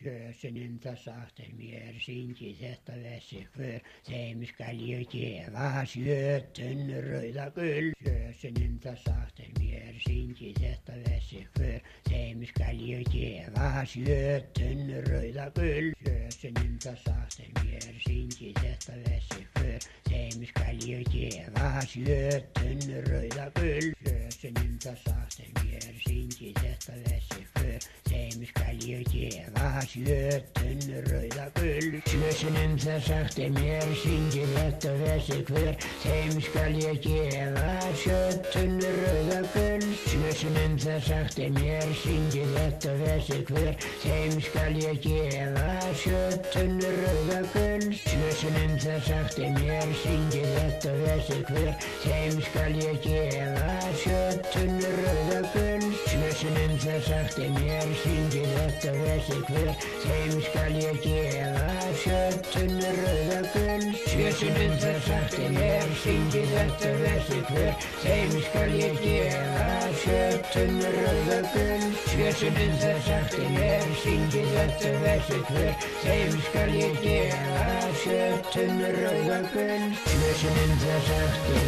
Kösenen tasahtel miersinki sehta väsi för seimskaljöki vaasjötön röida kyl. Kösenen tasahtel miersinki sehta väsi för seimskaljöki vaasjötön röida kyl. Kösenen tasahtel miersinki sehta väsi för seimskaljöki vaasjötön röida kyl. Kösenen tasahtel miersinki sehta väsi för seimskaljöki vaasjötön röida kyl. Kösenen tasahtel miersinki sehta väsi för seimskaljöki vaasjötön röida kyl. Kösenen tasahtel miersinki sehta väsi för seimskaljöki vaasjötön röida kyl. Kösenen tasahtel miersinki sehta väsi för seimskaljöki vaasjötön röida kyl. Kösenen tasahtel miersinki sehta väsi för seimskaljöki vaasjötön röida kyl. Kösenen tasahtel miersinki sehta väsi för seimskaljöki vaasjötön röida kyl. Kösenen tasahtel miersinki sehta väsi för seimskaljöki vaasjötön röida kyl. Kösenen tasahtel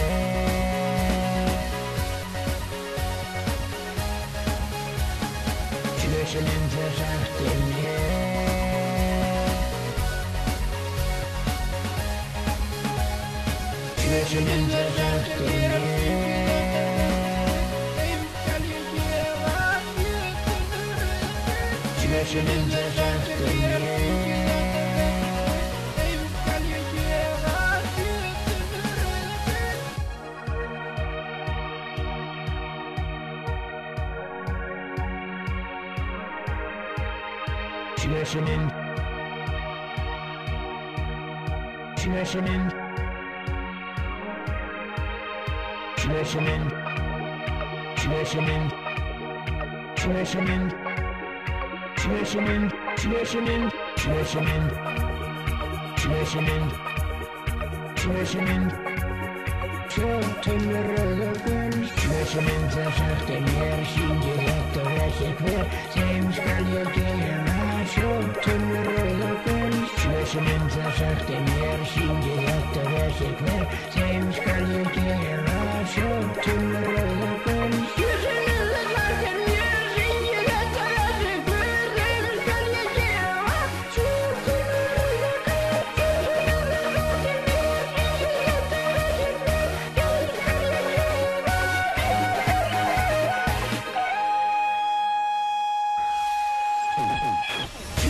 Kösenen tasahtel Kösenen tasahtel Kösenen tasahtel Kösenen Kösenen Kösenen Kösenen Kösenen Kösenen Kösenen Kösenen Kösenen Kösenen Kösenen röida kyl. Kösenen tasahtel miersinki sehta väsi för seimskaljöki vaasjötön röida kyl. Kösenen tasahtel miersinki sehta väsi för seimskaljöki vaasjötön röida kyl. Kösenen tasahtel miersinki sehta väsi för seimskaljöki vaasjötön röida kyl.